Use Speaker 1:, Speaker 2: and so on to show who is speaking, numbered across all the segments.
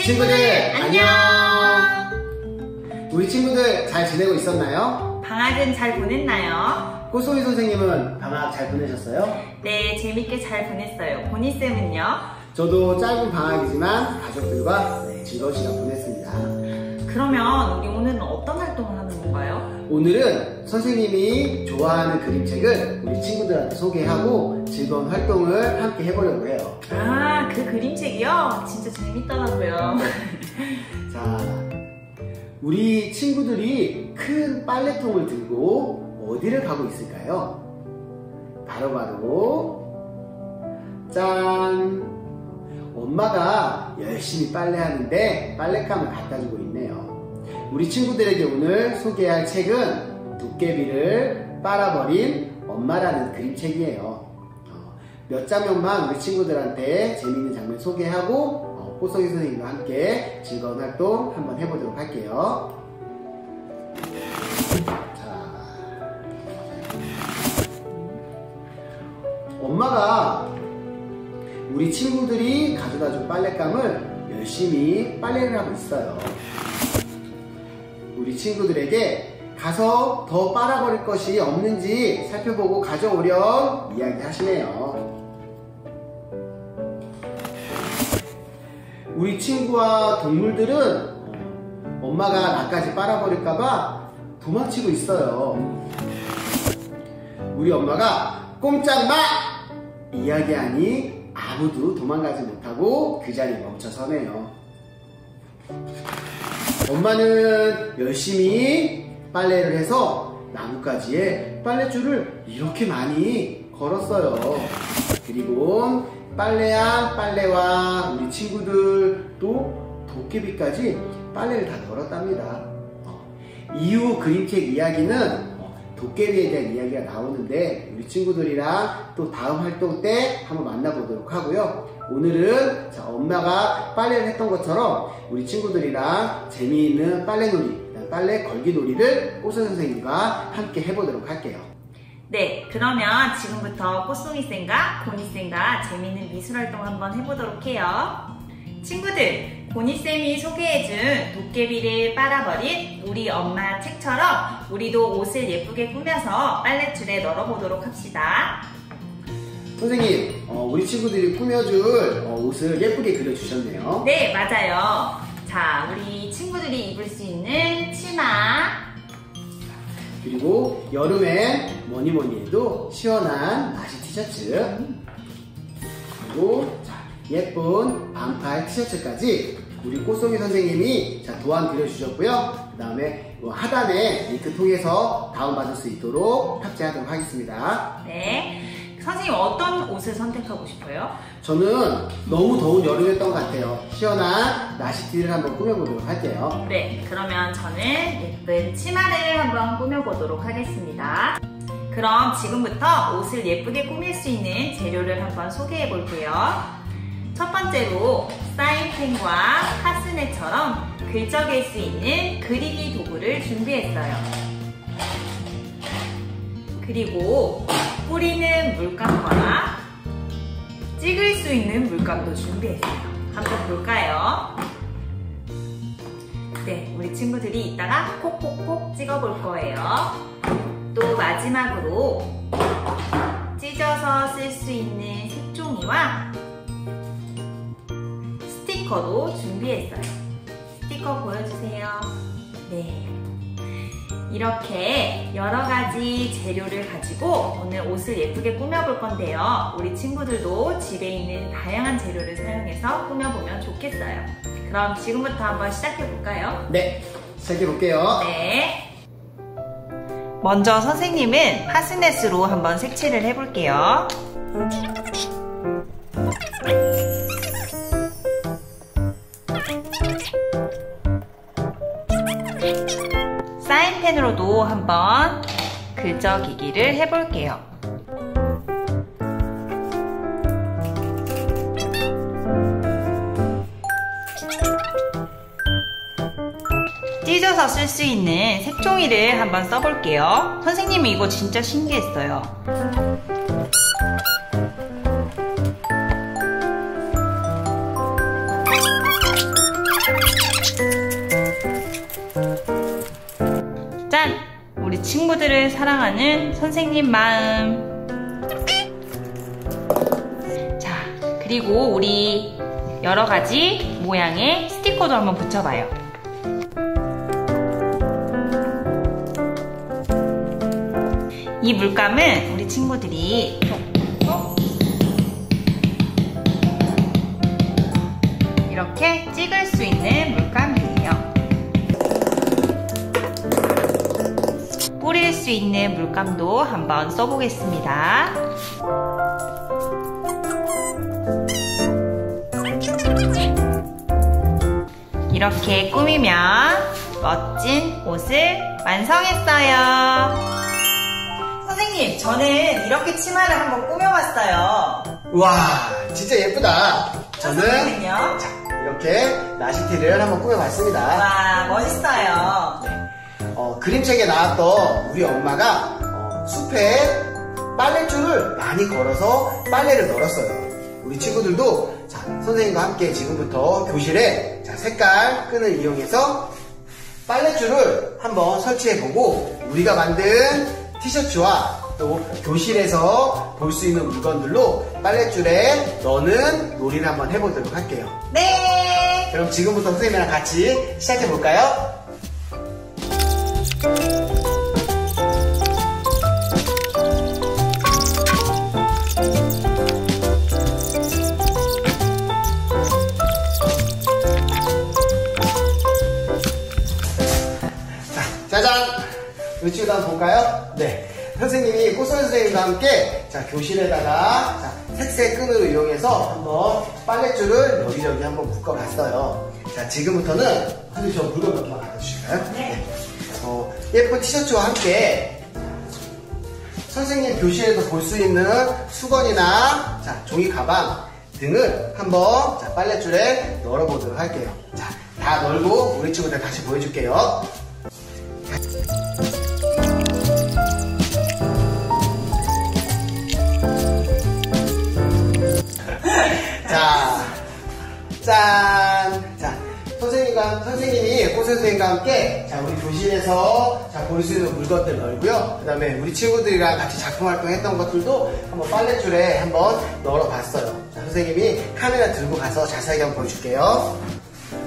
Speaker 1: 친구들 안녕! 우리 친구들 잘 지내고 있었나요?
Speaker 2: 방학은 잘 보냈나요?
Speaker 1: 꼬소희 선생님은 방학 잘 보내셨어요?
Speaker 2: 네, 재밌게 잘 보냈어요. 보니쌤은요?
Speaker 1: 저도 짧은 방학이지만 가족들과 즐거운 시간 보냈습니다.
Speaker 2: 그러면 우리 오늘은 어떤 활동을 하는 건가요?
Speaker 1: 오늘은 선생님이 좋아하는 그림책을 우리 친구들한테 소개하고 즐거운 활동을 함께 해보려고 해요.
Speaker 2: 아, 그 그림책이요? 진짜 재밌더라고요.
Speaker 1: 자, 우리 친구들이 큰 빨래통을 들고 어디를 가고 있을까요? 바로 짠! 엄마가 열심히 빨래하는데 빨랫감을 갖다 주고 있네요. 우리 친구들에게 오늘 소개할 책은 도깨비를 빨아버린 엄마라는 그림책이에요. 몇 장면만 우리 친구들한테 재미있는 장면 소개하고 꼬소희 선생님과 함께 즐거운 활동 한번 해보도록 할게요. 자, 엄마가 우리 친구들이 가져다준 빨랫감을 열심히 빨래를 하고 있어요. 우리 친구들에게 가서 더 빨아버릴 것이 없는지 살펴보고 가져오렴 이야기 하시네요. 우리 친구와 동물들은 엄마가 나까지 빨아버릴까봐 도망치고 있어요. 우리 엄마가 꼼짝 마! 이야기하니 아무도 도망가지 못하고 그 자리에 멈춰서네요. 엄마는 열심히 빨래를 해서 나뭇가지에 빨랫줄을 이렇게 많이 걸었어요. 그리고 빨래와 우리 친구들 또 도깨비까지 빨래를 다 널었답니다. 이후 그림책 이야기는 도깨비에 대한 이야기가 나오는데 우리 친구들이랑 또 다음 활동 때 한번 만나보도록 하고요. 오늘은 엄마가 빨래를 했던 것처럼 우리 친구들이랑 재미있는 빨래놀이, 빨래 걸기 놀이를 꼬소희 선생님과 함께 해보도록 할게요.
Speaker 2: 네, 그러면 지금부터 꼬송이쌤과 고니쌤과 재미있는 미술활동 한번 해보도록 해요. 친구들, 고니쌤이 소개해준 도깨비를 빨아버린 우리 엄마 책처럼 우리도 옷을 예쁘게 꾸며서 빨랫줄에 널어보도록 합시다.
Speaker 1: 선생님, 우리 친구들이 꾸며줄 옷을 예쁘게 그려주셨네요.
Speaker 2: 네, 맞아요. 자, 우리 친구들이 입을 수 있는 치마,
Speaker 1: 그리고 여름엔 뭐니 해도 시원한 나시 티셔츠, 그리고 예쁜 반팔 티셔츠까지 우리 꼬송이 선생님이 도안 그려주셨고요. 그 다음에 하단에 링크 통해서 다운받을 수 있도록 탑재하도록 하겠습니다.
Speaker 2: 네. 선생님 어떤 옷을 선택하고 싶어요?
Speaker 1: 저는 너무 더운 여름이었던 것 같아요. 시원한 나시티를 한번 꾸며보도록 할게요.
Speaker 2: 네, 그러면 저는 예쁜 치마를 한번 꾸며보도록 하겠습니다. 그럼 지금부터 옷을 예쁘게 꾸밀 수 있는 재료를 한번 소개해 볼게요. 첫 번째로 사인펜과 카스넷처럼 긁적일 수 있는 그리기 도구를 준비했어요. 그리고 뿌리는 물감과 찍을 수 있는 물감도 준비했어요. 한번 볼까요? 네, 우리 친구들이 이따가 콕콕콕 찍어볼 거예요. 또 마지막으로 찢어서 쓸 수 있는 색종이와 스티커도 준비했어요. 스티커 보여주세요. 네. 이렇게 여러가지 재료를 가지고 오늘 옷을 예쁘게 꾸며볼 건데요. 우리 친구들도 집에 있는 다양한 재료를 사용해서 꾸며보면 좋겠어요. 그럼 지금부터 한번 시작해볼까요?
Speaker 1: 네, 시작해볼게요.
Speaker 2: 네. 먼저 선생님은 파스넷으로 한번 색칠을 해볼게요. 사인펜으로도 한번 긁적이기를 해볼게요. 찢어서 쓸 수 있는 색종이를 한번 써볼게요. 선생님이 이거 진짜 신기했어요. 친구들을 사랑하는 선생님 마음. 자, 그리고 우리 여러 가지 모양의 스티커도 한번 붙여봐요. 이 물감은 우리 친구들이 이렇게 찍을 수 있는 물감이에요. 뿌릴 수 있는 물감도 한번 써보겠습니다. 이렇게 꾸미면 멋진 옷을 완성했어요. 선생님, 저는 이렇게 치마를 한번 꾸며봤어요.
Speaker 1: 와, 진짜 예쁘다.
Speaker 2: 선생님은요?
Speaker 1: 자, 이렇게 나시티를 한번 꾸며봤습니다.
Speaker 2: 와, 멋있어요.
Speaker 1: 그림책에 나왔던 우리 엄마가 숲에 빨랫줄을 많이 걸어서 빨래를 널었어요. 우리 친구들도 자, 선생님과 함께 지금부터 교실에 자, 색깔 끈을 이용해서 빨랫줄을 한번 설치해보고 우리가 만든 티셔츠와 또 교실에서 볼 수 있는 물건들로 빨랫줄에 넣는 놀이를 한번 해보도록 할게요.
Speaker 2: 네!
Speaker 1: 그럼 지금부터 선생님이랑 같이 시작해볼까요? 짜잔! 우리 친구도 한번 볼까요? 네. 선생님이 꽃선 선생님과 함께 자, 교실에다가 자, 색색 끈을 이용해서 한번 빨랫줄을 여기저기 한번 묶어봤어요. 자, 지금부터는 선생님 저 물건 몇 개만 갖다 주실까요?
Speaker 2: 네.
Speaker 1: 예쁜 티셔츠와 함께 선생님 교실에서 볼 수 있는 수건이나 자, 종이 가방 등을 한번 자, 빨랫줄에 널어보도록 할게요. 자, 다 널고 우리 친구들 다시 보여줄게요. 자, 짠! 자, 선생님이 꽃 선생님과 함께 자, 우리 교실에서 자, 볼 수 있는 물건들 널고요. 그 다음에 우리 친구들이랑 같이 작품 활동했던 것들도 한번 빨랫줄에 한번 널어봤어요. 자, 선생님이 카메라 들고 가서 자세하게 한번 보여줄게요.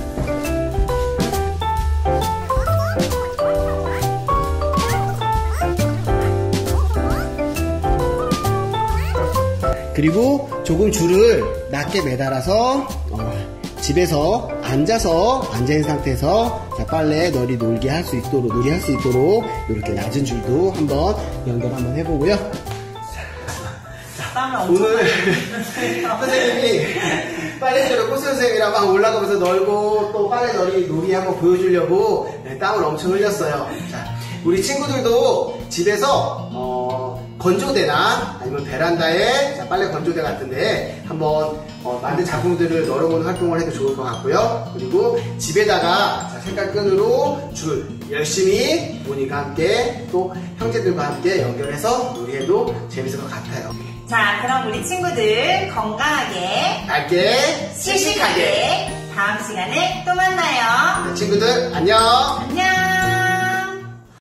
Speaker 1: 그리고 조금 줄을 낮게 매달아서 집에서 앉아있는 상태에서 자, 빨래 놀이할 수 있도록 이렇게 낮은 줄도 한번 연결 한번 해보고요.
Speaker 2: 자,
Speaker 1: 오늘 선생님이 빨래줄을 꽃 선생님이랑 막 올라가면서 널고 또 빨래 놀이 한번 보여주려고 땀을 엄청 흘렸어요. 자, 우리 친구들도 집에서 건조대나 아니면 베란다에 자, 빨래 건조대 같은데 한번 만든 작품들을 널어보는 활동을 해도 좋을 것 같고요. 그리고 집에다가 자, 색깔끈으로 줄 열심히 본인과 함께 또 형제들과 함께 연결해서 놀이해도 재밌을 것 같아요.
Speaker 2: 자, 그럼 우리 친구들 건강하게
Speaker 1: 밝게
Speaker 2: 씩씩하게 다음 시간에 또 만나요.
Speaker 1: 친구들 안녕.
Speaker 2: 안녕.